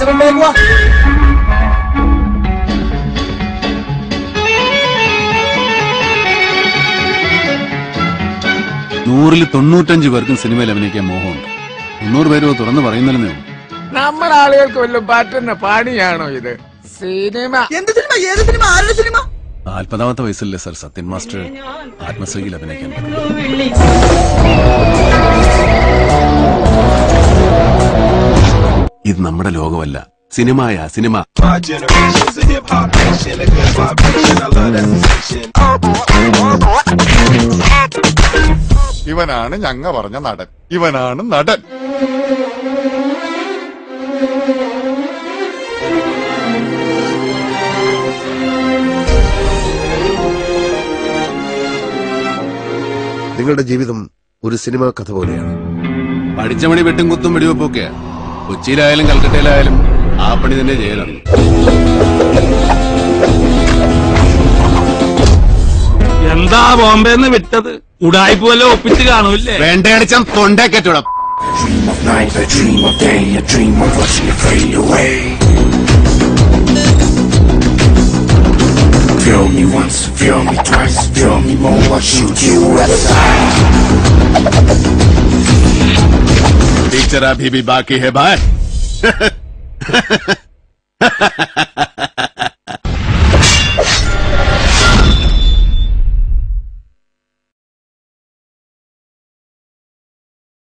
പ്രശ്നമുണ്ടേക്കുവാ. 100-95 പേർക്കും സിനിമയിൽ അഭിനയിക്കാൻ മോഹമുണ്ട്. 100 പേരോ തുറന്നു പറയുന്നല്ലേ. നമ്മുടെ ആളുകൾക്ക് വല്ലതും പറ്റുന്ന പണിയാണോ ഇത്? സിനിമ എന്ത് സിനിമ? ഏത് സിനിമ? ആരുടെ സിനിമ? 40ാമത്തെ വയസ്സിലല്ലേ സർ സത്യൻ മാസ്റ്റർ ആത്മസഖിയിൽ അഭിനയിക്കാൻ പറ്റും. ഇത് നമ്മുടെ ലോകമല്ല, സിനിമയാ സിനിമ. ഇവനാണ് ഞങ്ങ പറഞ്ഞ നടൻ. ഇവനാണ് നടൻ. നിങ്ങളുടെ ജീവിതം ഒരു സിനിമാ കഥ പോലെയാണ്. പഠിച്ച മണി വെട്ടും കുത്തും വെടിവെപ്പൊക്കെയാ. കൊച്ചിയിലായാലും കൽക്കട്ടയിലായാലും ആ പണി തന്നെ ചെയ്യലാണ്. എന്താ ബോംബെന്ന് വിട്ടത്? ഉടായ്പ വല്ല ഒപ്പിച്ച് കാണൂല്ലേ? വേണ്ടയടിച്ചാൽ തൊണ്ടേ കെട്ടിടം. Feel me once, feel me twice, feel me more, I'll shoot you at a time. Picture abhi bhi baki hai bhai.